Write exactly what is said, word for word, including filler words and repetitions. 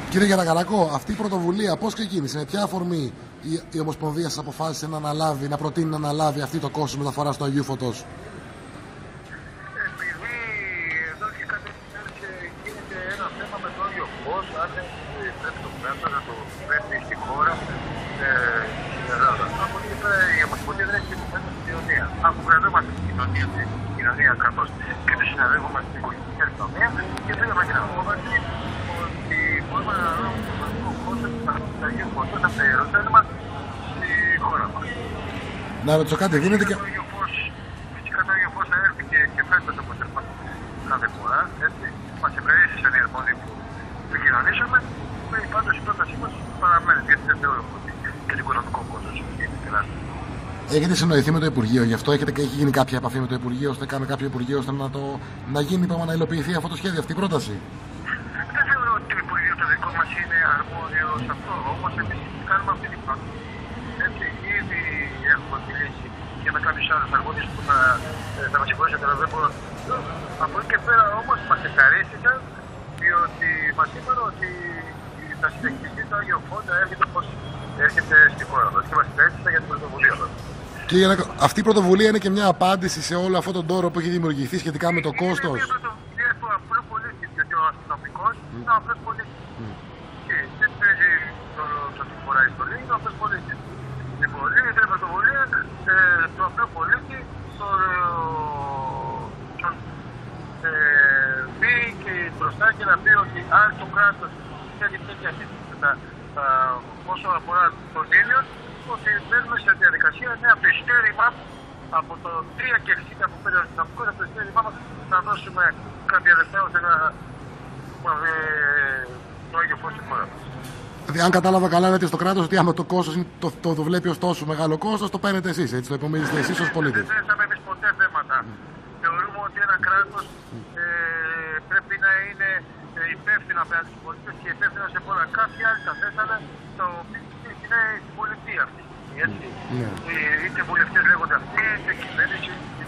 Κύριε Γιαννακαράκο, αυτή η πρωτοβουλία πώς ξεκίνησε, με ποια αφορμή η, η Ομοσπονδία σας αποφάσισε να αναλάβει, να προτείνει να αναλάβει αυτή το κόστος μεταφοράς του Αγίου Φωτός? Επειδή εδώ και κάτι γίνεται ένα θέμα με το Άγιο Φως, αν πρέπει το πράγμα να το φέρνει στη χώρα ε, στην Ελλάδα. Από εκεί πέρα η Ομοσπονδία δεν έχει υποθέσει στην κοινωνία. Αφού κρατούμαστε στην κοινωνία, στην κοινωνία καθώς και το συναδέλφο μας στην οικογενειακή αστυνομία, και θέλαμε και να φόβαστε ότι μπορούμε να αναλάβουμε το βασικό κόστος του Αγίου Φωτός από τα ιεροτέλημα στη χώρα μας. Να ρωτήσω κάτι, δίνεται και... Φυσικά το Άγιο Φως θα έρθει και, και φέτος όπως έρχονται κάθε φορά, έτσι. Μας ευχαρίστησαν οι αρμόδιοι που επικοινωνήσαμε, πάντως η πρότασή μας παραμένει, γιατί δεν θεωρώ ότι και το οικονομικό κόστος είναι τεράστιο. Έχετε συνοηθεί με το Υπουργείο, γι' αυτό έχετε, έχει γίνει κάποια επαφή με το Υπουργείο, ώστε κάνει κάποιο Υπουργείο ώστε να, το, να γίνει πράγμα, να υλοποιηθεί αυτό το σχέδιο, αυτή η πρόταση? Δεν θεωρώ ότι το Υπουργείο το δικό μας είναι αρμόδιο σε αυτό, όμως εμείς κάνουμε αυτή την πρόταση. Έτσι, ήδη έχουμε μιλήσει και με κάποιους άλλους αρμόδιους που θα, θα μας συγχωρήσετε, αλλά δεν μπορώ. Από εκεί και πέρα όμως μας ευχαρίστησαν, διότι μας είπαν ότι θα συνεχιστεί το Άγιο Φως, έρχεται πώς έρχεται στη χώρα μας και μας ευχαρίστησαν για την πρωτοβουλία μας. Κύριε Γιαννακαράκο, αυτή η πρωτοβουλία είναι και μια απάντηση σε όλο αυτόν τον τόρο που έχει δημιουργηθεί σχετικά με το κόστος? Είναι μια πρωτοβουλία του απλού πολίτη, γιατί ο αστυνομικός mm. είναι ο απλός πολίτης. Mm. Και δεν παίζει το ότι φοράει στολή, είναι ο απλός πολίτης. Λοιπόν, είναι μια πρωτοβουλία ε, του απλού πολίτη, τον ε, πει και μπροστά και να πει ότι αν το κράτος θέλει τέτοια σύστημα όσο αφορά τον ήλιο, ότι μπαίνουμε σε διαδικασία νέα από το ειστέρημά από το τρία και εξήντα που πήρε ο αστυνομικός, από το ειστέρημά μας να δώσουμε κάποια λεφτά ώστε να ε, το Άγιο Φως στη χώρα μας. Δηλαδή, αν κατάλαβα καλά, λέτε στο κράτος ότι άμα το κόστος το, το, το βλέπει ως τόσο μεγάλο κόστος, το παίρνετε εσείς, έτσι, το υπομίζεστε εσείς ως πολίτες. Δεν θέσαμε εμείς ποτέ θέματα. Mm. Θεωρούμε ότι ένα κράτος ε, πρέπει να είναι υπεύθυνο απέναντι στους πολίτες και υπεύθυνο σε πολλά. Κάποιοι άλλοι τα θέσανε, το οποίο είναι η πολιτεία αυτή. Έτσι. Yeah. Είτε βουλευτές λέγονται αυτοί, είτε κυβέρνηση.